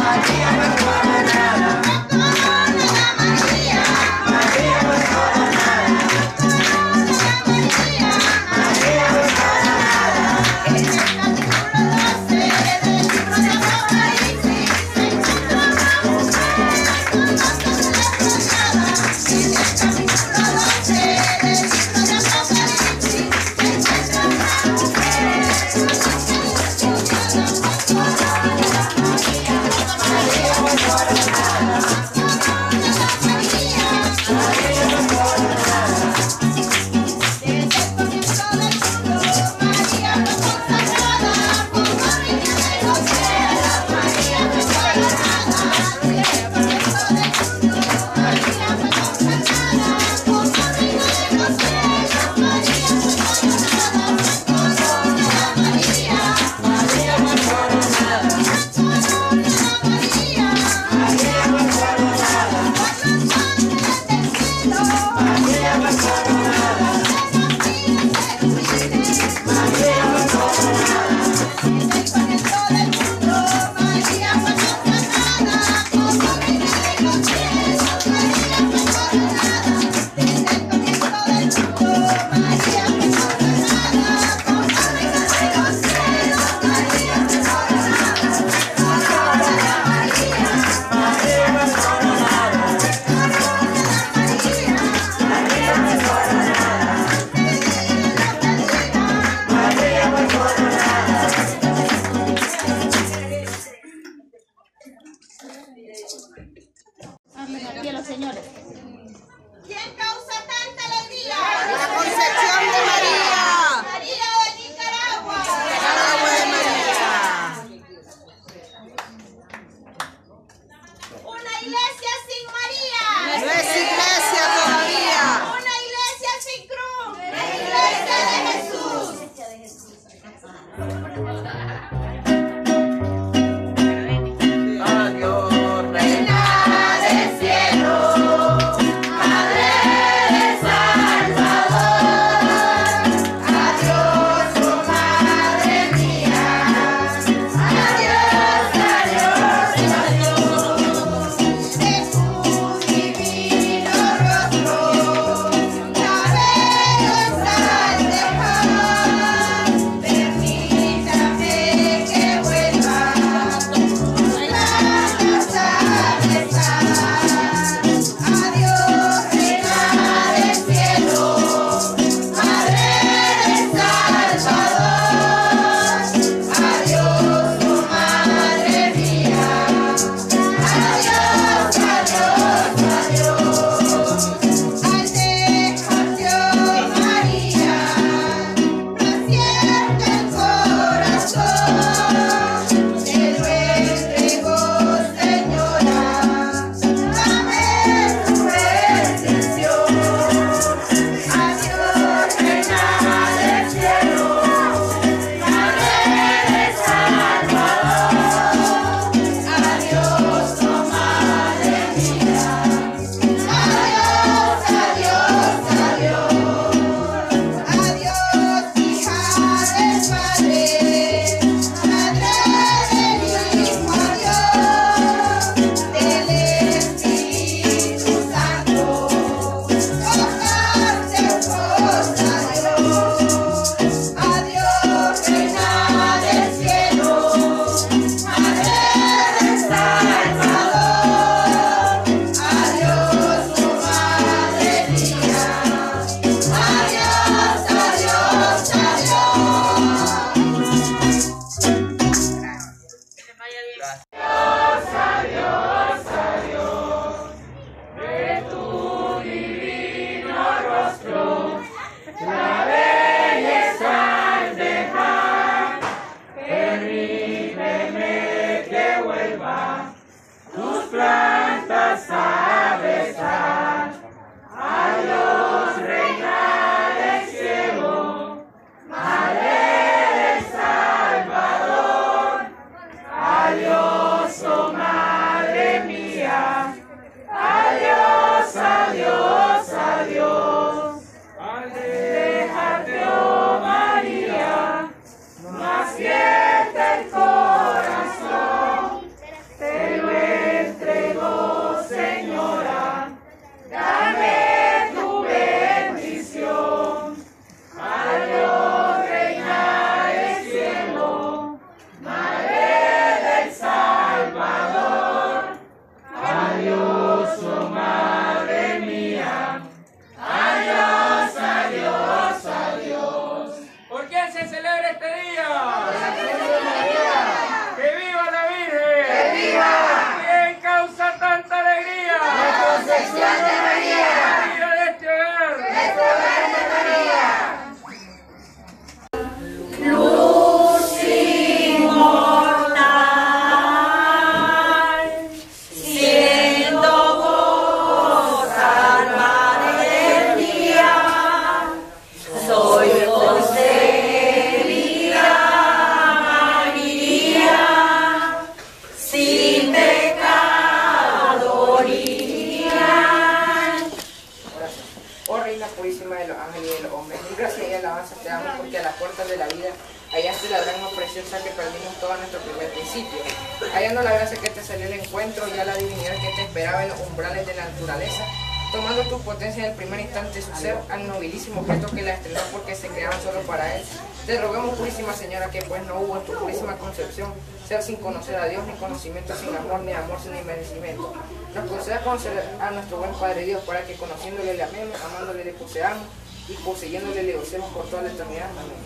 Aquí a los señores. ¿Quién causa tanta alegría? La Concepción de María. María de Nicaragua. Nicaragua de María. Una iglesia sin María. No es iglesia todavía. Una iglesia sin cruz. La iglesia de Jesús. Adiós, reina. Adiós, oh Madre purísima de los ángeles y de los hombres. Y gracias y alabanza te damos porque a las puertas de la vida hallaste la gran preciosa que perdimos todo nuestro primer principio. Hallando la gracia que te salió el encuentro, ya la divinidad que te esperaba en los umbrales de la naturaleza, tomando tu potencia en el primer instante de su ser, al nobilísimo objeto que la estrenó porque se creaban solo para él. Te rogamos, purísima Señora, que pues no hubo en tu purísima concepción ser sin conocer a Dios, ni conocimiento sin amor, ni amor sin merecimiento. Nos conceda conocer a nuestro buen Padre Dios, para que conociéndole le amemos, amándole le poseamos, y poseyéndole le gocemos por toda la eternidad. Amén.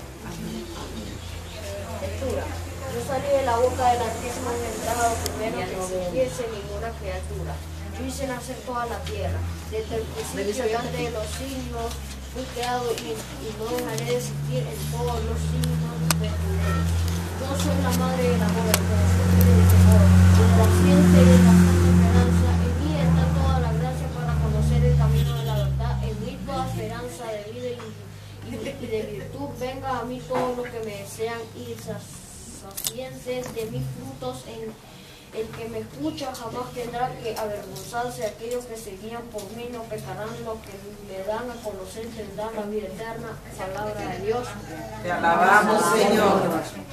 Lectura. Yo salí de la boca del Altísimo en el trabajo primero que existiese ninguna criatura. Yo hice nacer toda la tierra. Desde el principio y antes de los siglos fui creado y no dejaré de existir en todos los siglos de tu ley. Yo soy la madre del amor, del corazón y del temor, de la ciencia y de la santa esperanza. En mí está toda la gracia para conocer el camino de la verdad. En mí toda esperanza de vida y de virtud. Venga a mí todo lo que me desean y saciense de mis frutos. El que me escucha jamás tendrá que avergonzarse. Aquellos que se guían por mí no pecarán. Los que me dan a conocer tendrán la vida eterna. Palabra de Dios. Te alabamos, Señor.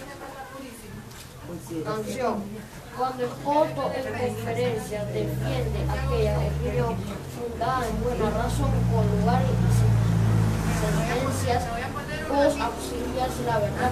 Canción. Cuando el voto en conferencia defiende aquella opinión fundada en buena razón, con lugar y sentencias, vos auxilias la verdad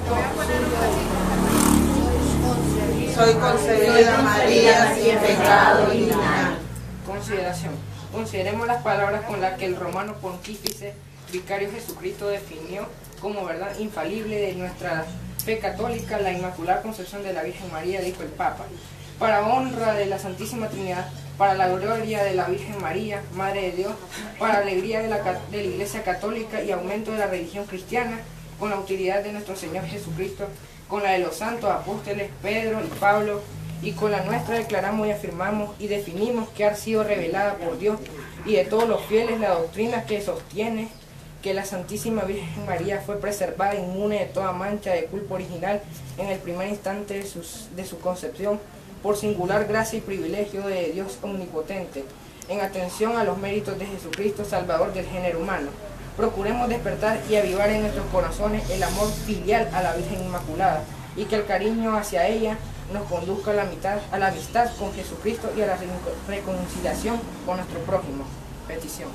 que Soy concebida, María, sin pecado original. Consideración. Consideremos las palabras con las que el romano pontífice vicario Jesucristo definió como verdad infalible de nuestra fe católica la Inmaculada Concepción de la Virgen María, dijo el Papa. Para honra de la Santísima Trinidad, para la gloria de la Virgen María, Madre de Dios, para alegría de la Iglesia Católica y aumento de la religión cristiana, con la utilidad de nuestro Señor Jesucristo, con la de los santos apóstoles Pedro y Pablo, y con la nuestra declaramos y afirmamos y definimos que ha sido revelada por Dios y de todos los fieles la doctrina que sostiene que la Santísima Virgen María fue preservada inmune de toda mancha de culpa original en el primer instante de su concepción, por singular gracia y privilegio de Dios omnipotente, en atención a los méritos de Jesucristo, Salvador del género humano. Procuremos despertar y avivar en nuestros corazones el amor filial a la Virgen Inmaculada, y que el cariño hacia ella nos conduzca a la amistad con Jesucristo y a la reconciliación con nuestro prójimo. Petición.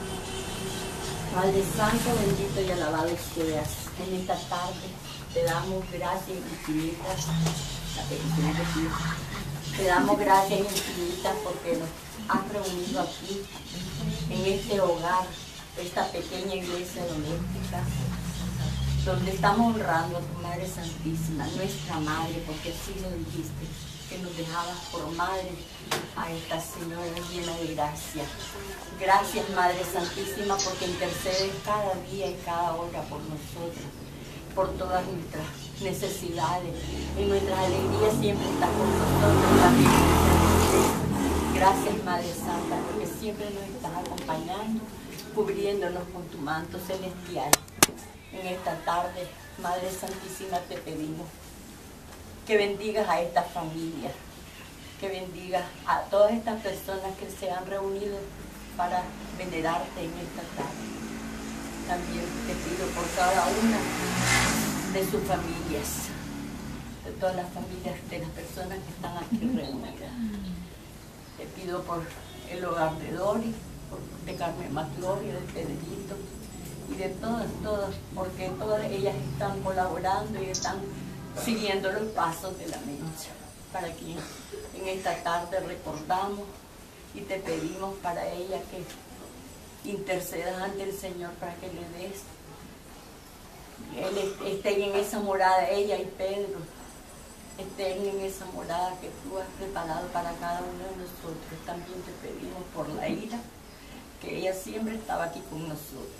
Padre Santo, bendito y alabado seas. En esta tarde te damos gracias infinitas, la petición de Dios. Te damos gracias infinitas porque nos has reunido aquí, en este hogar, esta pequeña iglesia doméstica, donde estamos honrando a tu Madre Santísima, nuestra Madre, porque así lo dijiste, que nos dejabas por madre a esta Señora llena de gracia. Gracias, Madre Santísima, porque intercedes cada día y cada hora por nosotros, por todas nuestras necesidades. En nuestras alegrías siempre estás con nosotros también. Gracias, Madre Santa, porque siempre nos estás acompañando, cubriéndonos con tu manto celestial. En esta tarde, Madre Santísima, te pedimos que bendigas a esta familia, que bendigas a todas estas personas que se han reunido para venerarte en esta tarde. También te pido por cada una de sus familias, de todas las familias de las personas que están aquí reunidas. Te pido por el hogar de Dori, de Carmen Macloria, de Pedrito y de todas, porque todas ellas están colaborando y están siguiendo los pasos de la mecha, para quien en esta tarde recordamos y te pedimos para ella que intercedas ante el Señor para que le des, estén en esa morada, ella y Pedro, estén en esa morada que tú has preparado para cada uno de nosotros. También te pedimos por la ira, que ella siempre estaba aquí con nosotros.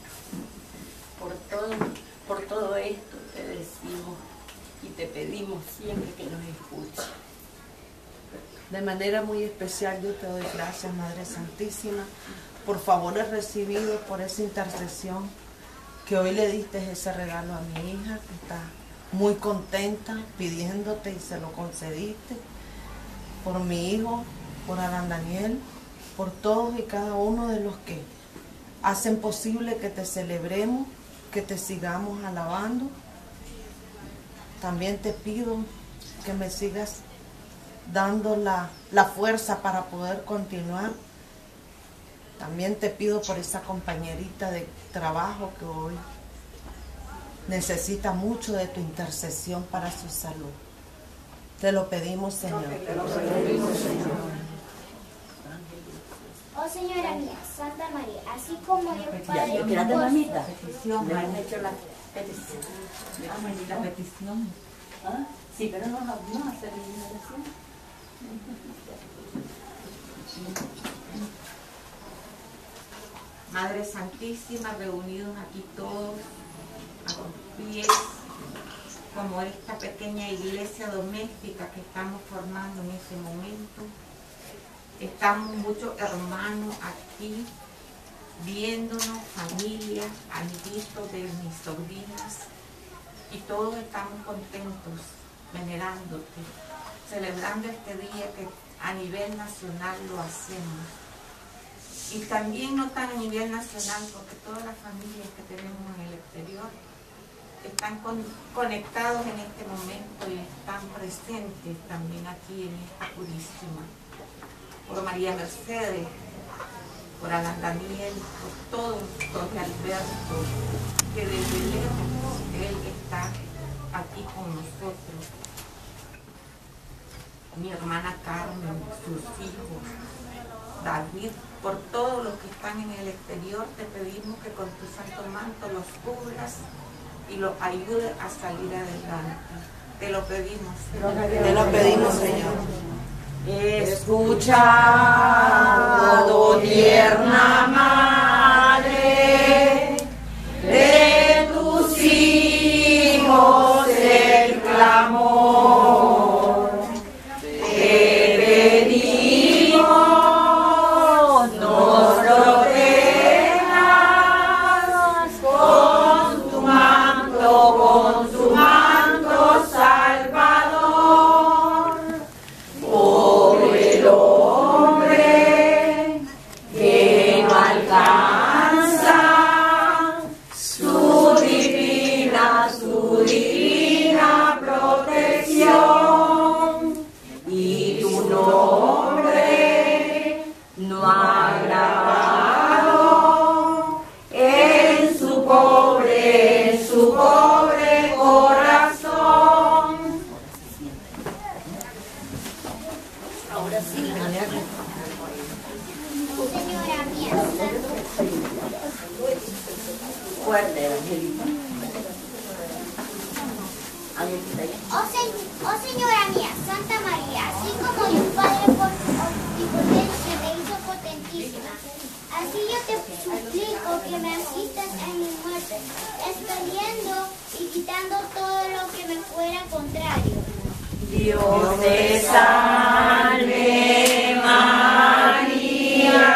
Por todo esto te decimos y te pedimos siempre que nos escuches. De manera muy especial yo te doy gracias, Madre Santísima, por favores recibidos, por esa intercesión, que hoy le diste ese regalo a mi hija, que está muy contenta pidiéndote y se lo concediste, por mi hijo, por Adán Daniel, por todos y cada uno de los que hacen posible que te celebremos, que te sigamos alabando. También te pido que me sigas dando la fuerza para poder continuar. También te pido por esa compañerita de trabajo que hoy necesita mucho de tu intercesión para su salud. Te lo pedimos, Señor. Oh Señora mía, Santa María, así como Dios Padre Espérate, por mamita. Le han hecho la petición. La petición. ¿Ah? Sí, pero no vamos a hacer ninguna oración. Madre Santísima, reunidos aquí todos a tus pies, como esta pequeña iglesia doméstica que estamos formando en ese momento. Estamos muchos hermanos aquí, viéndonos, familia, amiguitos de mis sobrinas, y todos estamos contentos, venerándote, celebrando este día que a nivel nacional lo hacemos. Y también no tan a nivel nacional, porque todas las familias que tenemos en el exterior están conectados en este momento y están presentes también aquí en esta purísima. Por María Mercedes, por Alan Daniel, por todos, Jorge Alberto, que desde lejos él está aquí con nosotros. Mi hermana Carmen, sus hijos, David, por todos los que están en el exterior, te pedimos que con tu santo manto los cubras y los ayudes a salir adelante. Te lo pedimos. Te lo pedimos, Señor. Escucha, oh tierna madre, de tus hijos el clamor. Te pedimos, nos protejas con tu manto salvador. El hombre que no alcanza su divina protección, y tu nombre no ha grabado en su pobre corazón. Ahora sí, Señora mía, fuerte, Angelita. Angelita, ¿ya? oh Señora mía, Santa María, así como Dios Padre por su omnipotencia me hizo potentísima, así yo te suplico que me asistas en mi muerte, expeliendo y quitando todo lo que me fuera contrario. Dios te salve María,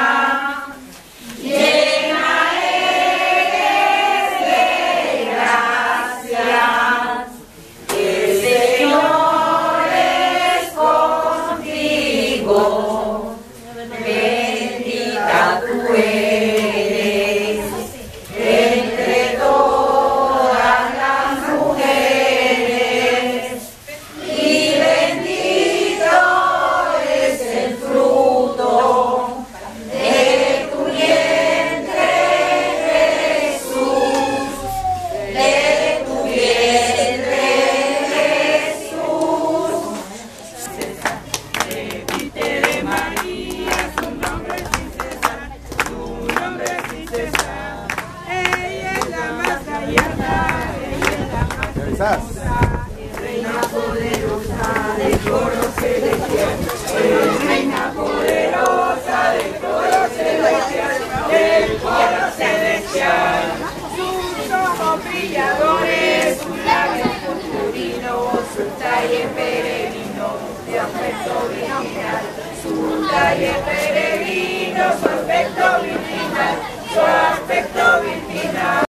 llena eres de gracia, el Señor es contigo, bendita tú eres entre todas las mujeres, y bendito es el fruto de tu vientre, Jesús, de tu vientre, Jesús. Repite de María, su nombre sin cesar, su nombre sin cesar. Ella es la más gallarda, ella es la más hermosa, reina poderosa del coro celestial, reina poderosa del coro celestial, del coro celestial. Sus ojos brilladores, sus labios purpurinos, su talle peregrino, de aspecto virginal, su talle peregrino, su aspecto virginal, su aspecto virginal.